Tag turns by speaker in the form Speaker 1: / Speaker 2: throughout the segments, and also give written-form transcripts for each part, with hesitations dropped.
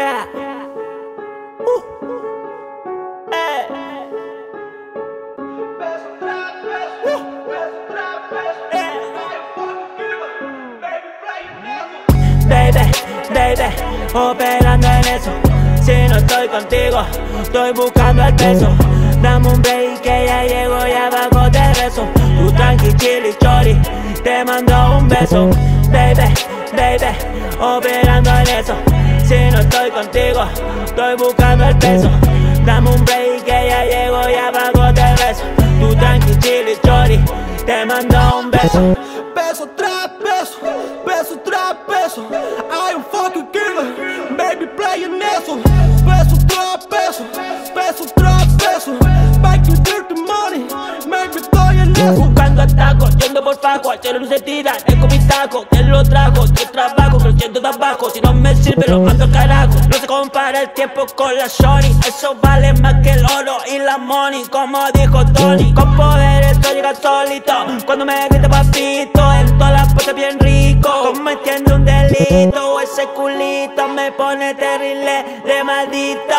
Speaker 1: Yeah. Baby, operando en eso. Si no estoy contigo, estoy buscando el peso. Dame un break que ya llego y abajo te rezo. Tu tranqui, chili, chori, te mando un beso. Baby, operando en eso. Si no estoy contigo, estoy buscando el peso. Dame un break que ya llego y abajo te rezo. Tu tranqui, chili, chori, te mando un beso.
Speaker 2: Peso tras peso, peso tras peso. I am fucking killer, baby playing eso. Peso tras peso, peso tras peso. Back to dirty money, maybe estoy en eso.
Speaker 1: Buscando atajos, yendo por fajo, al cielo no se tira, con mi taco. ¿Quién lo trajo? Yo trabajo, creciendo de abajo. Si no me sirve lo mando al carajo. No se compara el tiempo con la shorty. Eso vale más que el oro y la money, como dijo Tony. Con poder esto llega solito, cuando me grita papito. En todas las cosas bien rico, cometiendo un delito. Ese culito me pone terrible de maldito.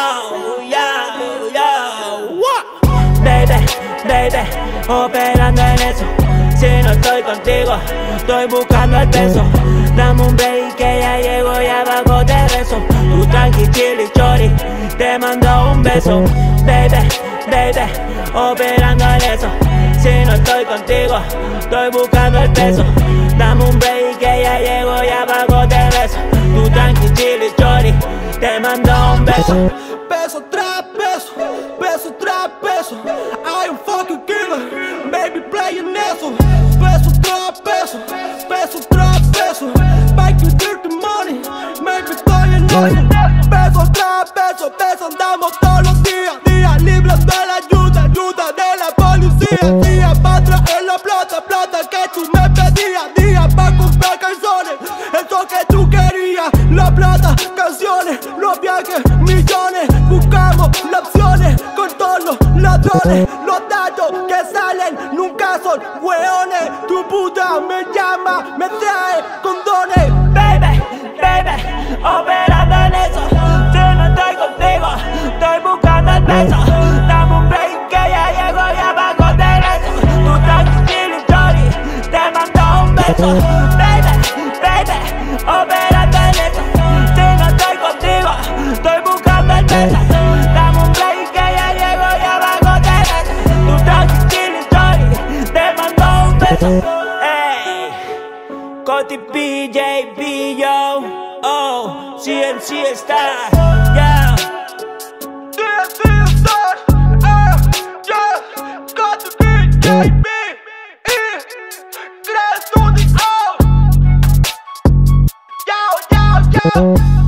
Speaker 1: Baby, operando en eso. Si no estoy contigo, estoy buscando el peso. Dame un break que ya llego y abajo te rezo. Tu tranqui, chili, chori, te mando un beso. Baby, operando en eso. Si no estoy contigo, estoy buscando el peso. Dame un break que ya llego y abajo te rezo. Tu tranqui, chili, chori, te mando un beso.
Speaker 2: Peso tras peso, peso tras peso. I am fucking killer, baby playing eso. Peso tras peso, peso tras peso. Back to dirty money, maybe estoy en eso. Peso tras peso, peso andamos todos los días libres de la ayuda de la policía. Día pa' traer la plata que tú me pedías. Día pa' comprar calzones, eso que tú querías. La plata, canciones, los viajes, millones. Buscamos las opciones con todos los ladrones. Los datos que salen nunca son hueones. Tu puta me llama, me trae condones.
Speaker 1: Baby, operando en eso. Si no estoy contigo, estoy buscando el peso. Dame un break que ya llego y abajo te rezo. Tu tranqui, chili, chori, te mando un beso. Baby, operando en eso. Si no estoy contigo, estoy buscando el peso. Dame un break que ya llego y abajo te rezo. Tu tranqui, chili, chori, te mando un beso. Coty, PJ, yo, oh, CncHussle está, yeah.
Speaker 2: CncHussle Star, yeah, Coty, PJ, Crea Estudio, yo.